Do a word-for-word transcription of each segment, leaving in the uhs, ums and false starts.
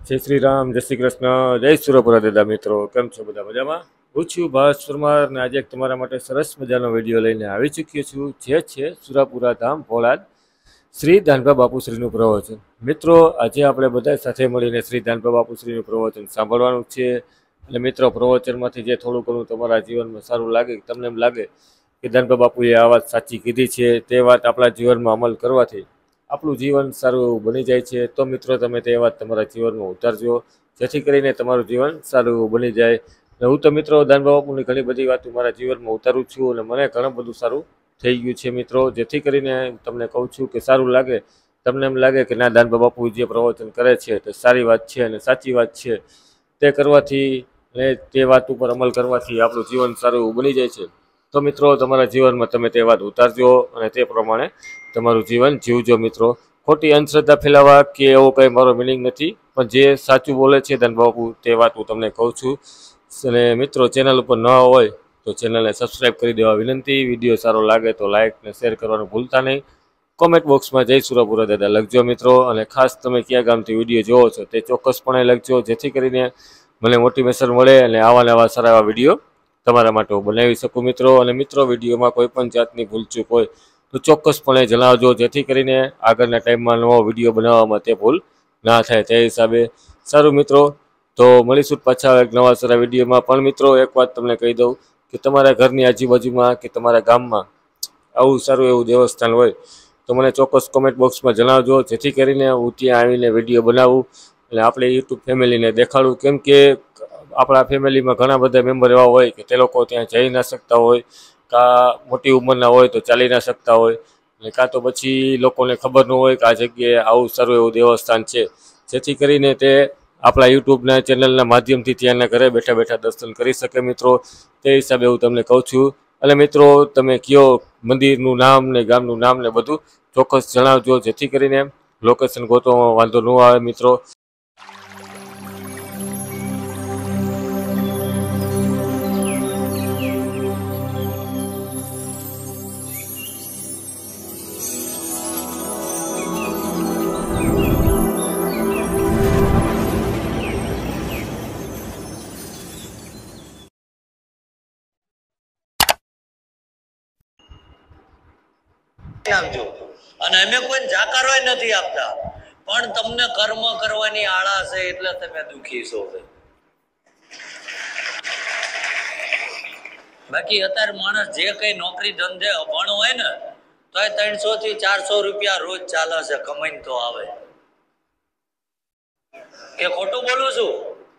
જય શ્રી રામ, જય શ્રી કૃષ્ણ, જય સુરપુરા દાદા મિત્રો. કેમ છો બધા? મજામાં? હું છું ભાસ પરમાર અને આજે તમારા માટે સરસ મજાનો વિડીયો લઈને આવી ચૂક્યો છું, જે છે સુરાપુરા ધામ ભોળાદ શ્રી ધાનભા બાપુશ્રીનું પ્રવચન. મિત્રો, આજે આપણે બધા સાથે મળીને શ્રી ધાનભા બાપુશ્રીનું પ્રવચન સાંભળવાનું છે. અને મિત્રો, પ્રવચનમાંથી જે થોડું ઘણું તમારા જીવનમાં સારું લાગે, તમને એમ લાગે કે ધાનભા બાપુએ આ વાત સાચી કીધી છે, તે વાત આપણા જીવનમાં અમલ કરવાથી આપણું જીવન સારું એવું બની જાય છે. તો મિત્રો, તમે તે વાત તમારા જીવનમાં ઉતારજો, જેથી કરીને તમારું જીવન સારું એવું બની જાય. અને હું તો મિત્રો ધાનભા બાપુની ઘણી બધી વાતો મારા જીવનમાં ઉતારું છું અને મને ઘણું બધું સારું થઈ ગયું છે મિત્રો. જેથી કરીને તમને કહું છું કે સારું લાગે, તમને એમ લાગે કે ના, ધાનભા બાપુ જે પ્રવચન કરે છે તે સારી વાત છે અને સાચી વાત છે, તે કરવાથી અને તે વાત ઉપર અમલ કરવાથી આપણું જીવન સારું એવું બની જાય છે. તો મિત્રો, તમારા જીવનમાં તમે તે વાત ઉતારજો અને તે પ્રમાણે તમારું જીવન જીવજો મિત્રો. ખોટી અંધશ્રદ્ધા ફેલાવવા કે એવો કંઈ મારો મિનિંગ નથી, પણ જે સાચું બોલે છે ધાનભા બાપુ તે વાત હું તમને કહું છું. અને મિત્રો, ચેનલ ઉપર ન હોય તો ચેનલને સબસ્ક્રાઈબ કરી દેવા વિનંતી. વિડીયો સારો લાગે તો લાઇક અને શેર કરવાનું ભૂલતા નહીં. કોમેન્ટ બોક્સમાં જય સુરાપુરા દાદા લખજો મિત્રો. અને ખાસ તમે કયા ગામથી વિડીયો જોવો છો તે ચોક્કસપણે લખજો, જેથી કરીને મને મોટિવેશન મળે અને આવા નવા સારા એવા વિડીયો તમારા માટે હું બનાવી શકું મિત્રો. અને મિત્રો, વિડીયોમાં કોઈ પણ જાતની ભૂલચૂક હોય તો ચોક્કસપણે જણાવજો, જેથી કરીને આગળના ટાઈમમાં નવો વિડીયો બનાવવામાં તે ભૂલ ના થાય. તે હિસાબે સારું મિત્રો, તો મળીશું પાછા એક નવા સારા વિડીયોમાં. પણ મિત્રો, એક વાત તમને કહી દઉં કે તમારા ઘરની આજુબાજુમાં કે તમારા ગામમાં આવું સારું એવું દેવસ્થાન હોય તો મને ચોક્કસ કોમેન્ટ બોક્સમાં જણાવજો, જેથી કરીને હું ત્યાં આવીને વિડીયો બનાવું અને આપણે યુટ્યુબ ફેમિલીને દેખાડું. કેમ કે આપણા ફેમિલીમાં ઘણા બધા મેમ્બર એવા હોય કે તે લોકો ત્યાં જઈ ના શકતા હોય, કાં મોટી ઉંમરના હોય તો ચાલી ના શકતા હોય, અને કાં તો પછી લોકોને ખબર ન હોય કે આ જગ્યાએ આવું સારું એવું દેવસ્થાન છે, જેથી કરીને તે આપણા યુટ્યુબના ચેનલના માધ્યમથી ત્યાંના ઘરે બેઠા બેઠા દર્શન કરી શકે મિત્રો. તે હિસાબે હું તમને કહું છું. અને મિત્રો, તમે કયો મંદિરનું નામ ને ગામનું નામ ને બધું ચોક્કસ જણાવજો, જેથી કરીને લોકેશન ગોતવામાં વાંધો ન આવે મિત્રો. નાખજો. અને અમે કોઈ જાકારો નથી આપતા, પણ તમને કર્મ કરવાની આળા છે એટલે તમે દુખી છો. બાકી અત્યારે માણસ જે કઈ નોકરી ધંધે અભણ હોય ને તો એ ત્રણસો થી ચારસો રૂપિયા રોજ ચાલે છે, કમાઈને તો આવે. કે ખોટું બોલું છું?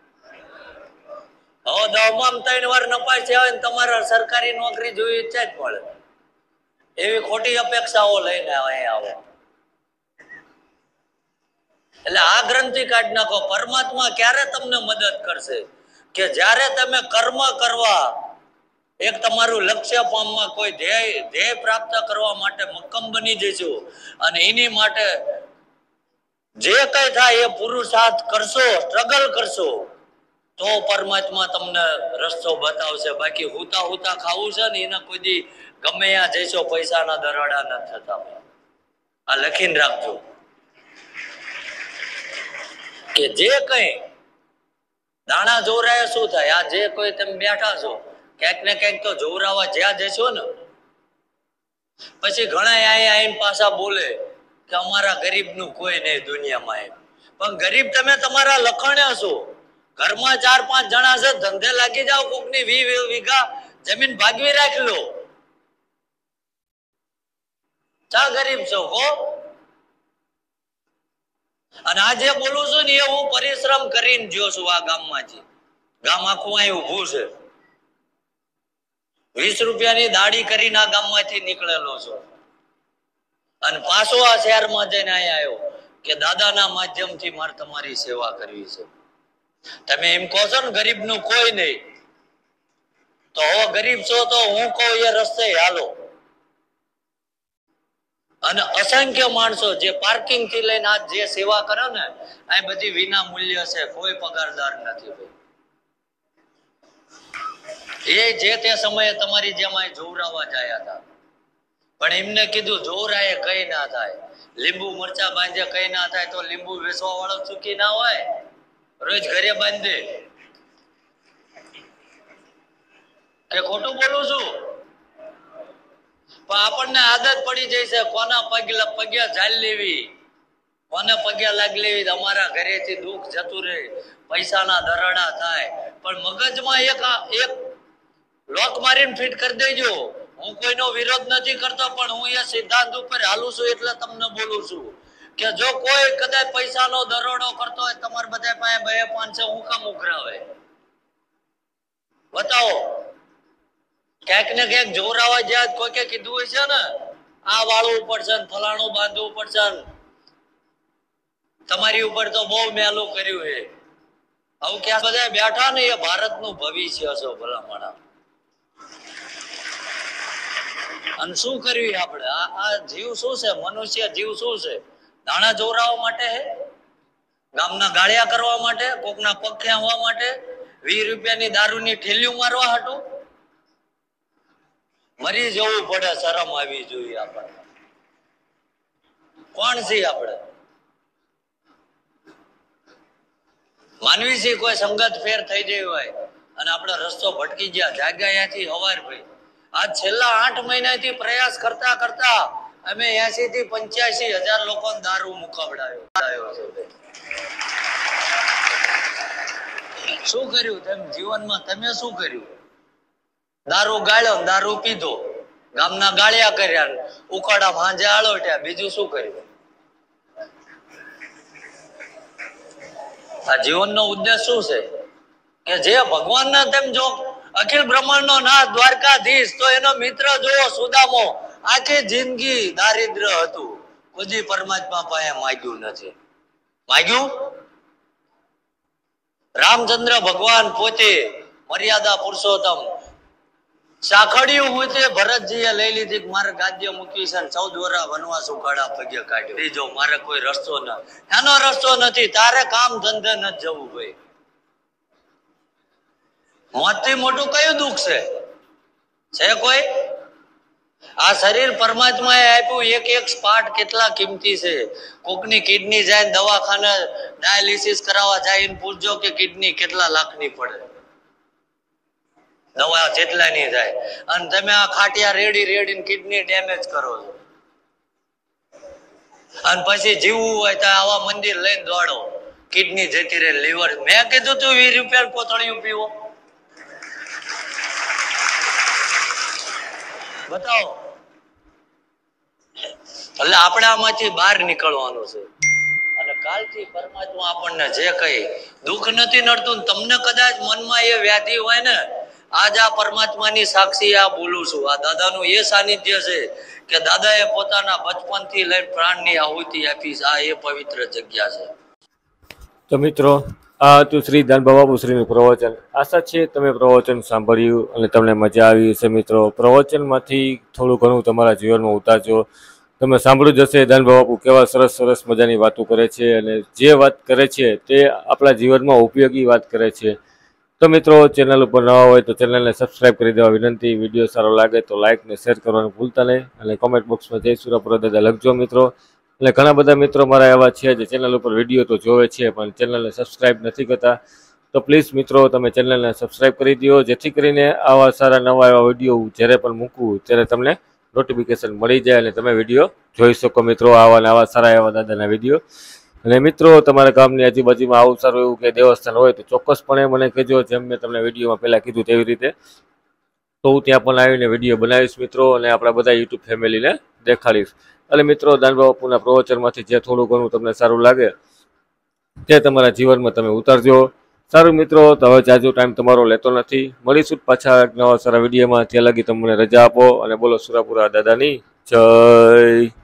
હવે દવામાં ત્રણ વાર નપાસ આવે ને તમારા સરકારી નોકરી જોઈ છે જ મળે, એવી ખોટી અપેક્ષાઓ લઈને અહીંયા આવો. એટલે આ ગ્રંથિ કાઢી નાખો. પરમાત્મા ક્યારે તમને મદદ કરશે? કે જ્યારે તમે કર્મ કરવા, એક તમારું લક્ષ્ય પામવા, કોઈ ધ્યેય ધ્યેય પ્રાપ્ત કરવા માટે મક્કમ બની જશો અને એની માટે જે કઈ થાય એ પુરુષાર્થ કરશો, સ્ટ્રગલ કરશો, તો પરમાત્મા તમને રસ્તો બતાવશે. બાકી હુતા હુતા ખાવું છે ને એના કોઈ દી ગમે ત્યાં જઈશો પૈસાના દરાડા ન થતા. આ લખીને રાખજો કે જે કઈ દાણા જોરાય શું થાય? આ જે કોઈ તમે બેઠા છો ક્યાંક ને ક્યાંક તો જોરાવા જ્યાં જશો ને, પછી ઘણા આઈને પાછા બોલે કે અમારા ગરીબ નું કોઈ નહીં દુનિયામાં. એમ પણ ગરીબ તમે તમારા લખણે છો. ઘરમાં ચાર પાંચ જણા છે, ધંધે લાગી જાઓ, કોકની વી વીઘા જમીન ભાગવી રાખ લો. ચા ગરીબ છો કો? અને આજે બોલું છું ને એ હું પરિશ્રમ કરીને જ્યો છું. આ ગામમાંથી ગામ આખું અહીં ઉભું છે. વીસ રૂપિયાની દાડી કરીને આ ગામમાંથી નીકળેલો છું અને પાછો આ શહેરમાં જઈને અહીંયા આવ્યો કે દાદાના માધ્યમથી મારે તમારી સેવા કરવી છે. તમે એમ કહો છો ને ગરીબ નું કોઈ નહીં, તો હવે ગરીબ છો તો હું કહું એ રસ્તે હાલો. અને અસંખ્ય માણસો જે પાર્કિંગ થી લઈને આ જે સેવા કરે ને, આ બધી વિના મૂલ્ય છે, કોઈ પગારદાર નથી. એ જે તે સમયે તમારી જેમ જોવરાવા જાય હતા, પણ એમને કીધું જોવરાએ કઈ ના થાય, લીંબુ મરચા બાંધે કઈ ના થાય, તો લીંબુ વેચવા વાળો ચૂકી ના હોય. રોજ ઘરે બાંધે કે ખોટું બોલું છું? પણ આપણને આદત પડી જાય છે કોના પગે પગે ઝાલ લેવી, કોને પગે લાગ લેવી, અમારા ઘરેથી દુઃખ જતું રહે, પૈસાના દરાડા થાય. પણ મગજમાં એક એક લોક મારીને ફિટ કરી દેજો. હું કોઈનો વિરોધ નથી કરતો, પણ હું એ સિદ્ધાંત ઉપર હાલું છું એટલે તમને બોલું છું કે જો કોઈ કદાચ પૈસાનો દરોડો કરતો હોય તમારે બધા પાસે બે પાંચસો હું કામ ઉઘરાવે? બતાવો. ક્યાંક ને ક્યાંક જોરાવા જ્યાં કોઈ કે કીધું હોય છે ને આ વાળવું પડશે, ફલાણું બાંધવું પડશે, તમારી ઉપર તો બહુ મેલું કર્યું છે. હવે ક્યાં બધા બેઠા ને એ ભારતનું ભવિષ્ય છો ભલા માણા. અને શું કર્યું આપણે? આ આ જીવ શું છે? મનુષ્ય જીવ શું છે? દાણા જોરાવા માટે હે? ગામના ગાળિયા કરવા માટે? કોકના પગ ખેંચવા માટે? વીસ રૂપિયાની દારૂની ઠેલીઓ મારવા હાટું? મરી જવું પડે, શરમ આવી જોઈએ આપણને. કોણ છે આપણે? માનવી છે કોઈ સંગત ફેર થઈ ગઈ હોય અને આપણે રસ્તો ભટકી ગયા, જાગ્યા ત્યાંથી હવાર ભાઈ. આ છેલ્લા આઠ મહિનાથી પ્રયાસ કરતા કરતા અમે એસી થી પંચ્યાસી હજાર લોકો દારૂ મુકાવડાયો છે. શું કર્યું તેમ જીવનમાં? તમે શું કર્યું? દારૂ ગાળ્યો, દારૂ પીધો, ગામના ગાળિયા કર્યા, ઉકાળા ભાંજે આળોટ્યા, બીજું શું કર્યું? આ જીવનનો ઉદ્દેશ શું છે? કે જે ભગવાનના તેમ જો અખિલ બ્રહ્માંડનો નાથ દ્વારકાધીશ તો એનો મિત્ર જોવો સુદામો, આખી જિંદગી દારિદ્ર હતું, કોઈ પરમાત્મા પાસે માગ્યું નથી. માગ્યું? રામચંદ્ર ભગવાન પોતે મર્યાદા પુરુષોત્તમ સાખડ્યું હોય તે ભરતજીએ લઈ લીધી, મારે ગાદ્ય મૂકી છે, ચૌદ વર્ષ વનવાસ ઉઘાડા પગે કાઢ્યો. બીજો મારે કોઈ રસ્તો ન, એનો રસ્તો નથી. તારે કામ ધંધે ન જવું ભાઈ. મોતથી મોટું કયું દુઃખ છે? છે કોઈ? આ શરીર પરમાત્માએ આપ્યું, એક એક સ્પાટ કેટલા કિંમતી છે. કોકની કિડની જાય દવાખાને ડાયાલિસિસ કરાવવા જાય, પૂછજો કે કિડની કેટલા લાખની પડે, દવા જેટલાની જાય. અને તમે આ ખાટિયા રેડી રેડી કિડની ડેમેજ કરો છો. અને પછી જીવવું હોય તો આવા મંદિર લઈને દોડો, કિડની જતી રહે, લીવર. મેં કીધું તું વીસ રૂપિયા કોથળિયું પીવો? બતાવો. એટલે આપણે આમાંથી બહાર નીકળવાનું છે. અને કાલથી પરમાત્મા આપણને જે કઈ દુઃખ નથી નડતું, તમને કદાચ મનમાં એ વ્યાધિ હોય ને, આજ આ પરમાત્માની સાક્ષી આ બોલું છું. આ દાદાનું એ સાનિધ્ય છે કે દાદાએ પોતાના બચપનથી લઈને પ્રાણની આહુતિ આપી છે. આ એ પવિત્ર જગ્યા છે. તો મિત્રો, આ હતું શ્રી દાનબા બાપુશ્રીનું પ્રવચન. આશા છે તમે પ્રવચન સાંભળ્યું અને તમને મજા આવી હશે. મિત્રો, પ્રવચનમાંથી થોડું ઘણું તમારા જીવનમાં ઉતારજો. તમે સાંભળ્યું જ હશે દાનબા બાપુ કેવા સરસ સરસ મજાની વાતો કરે છે, અને જે વાત કરે છે તે આપણા જીવનમાં ઉપયોગી વાત કરે છે. તો મિત્રો, ચેનલ ઉપર નવા હોય તો ચેનલને સબસ્ક્રાઈબ કરી દેવા વિનંતી. વિડીયો સારો લાગે તો લાઇક ને શેર કરવાનું ભૂલતા નહીં, અને કોમેન્ટ બોક્સમાં જય સુરાપુરા દાદા લખજો મિત્રો. એટલે ઘણા બધા મિત્રો મારા એવા છે જે ચેનલ ઉપર વિડીયો તો જોવે છે પણ ચેનલને સબસ્ક્રાઈબ નથી કરતા. તો પ્લીઝ મિત્રો, તમે ચેનલને સબસ્ક્રાઈબ કરી દો, જેથી કરીને આવા સારા નવા એવા વિડીયો જ્યારે પણ મૂકવું ત્યારે તમને નોટિફિકેશન મળી જાય અને તમે વિડીયો જોઈ શકો. મિત્રો, આવા નવા સારા એવા દાદાના વિડીયો. અને મિત્રો, તમારા ગામની આજુબાજુમાં આવું સારું એવું કે દેવસ્થાન હોય તો ચોક્કસપણે મને કહેજો. જેમ મેં તમને વિડીયોમાં પહેલાં કીધું તેવી રીતે, તો હું ત્યાં પણ આવીને વિડીયો બનાવીશ મિત્રો, અને આપણા બધા યુટ્યુબ ફેમિલીને દેખાડીશ. એટલે મિત્રો, દાનબા બાપુના પ્રવચનમાંથી જે થોડું ઘણું તમને સારું લાગે તે તમારા જીવનમાં તમે ઉતારજો. સારું મિત્રો, તો હવે જાજો ટાઈમ તમારો લેતો નથી. મળીશું પાછા એક નવા સારા વિડીયોમાં. ત્યાં લગી તમને રજા આપો અને બોલો સુરાપુરા દાદાની જય.